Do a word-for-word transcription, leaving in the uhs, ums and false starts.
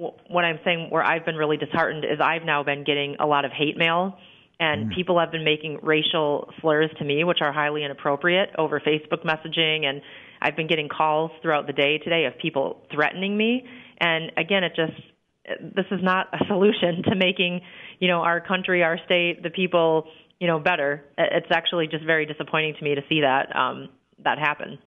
w- what I'm saying where I've been really disheartened is I've now been getting a lot of hate mail, and mm. people have been making racial slurs to me, which are highly inappropriate, over Facebook messaging, and I've been getting calls throughout the day today of people threatening me. And again, it just, this is not a solution to making, you know, our country, our state, the people, you know, better. It's actually just very disappointing to me to see that um, that happen.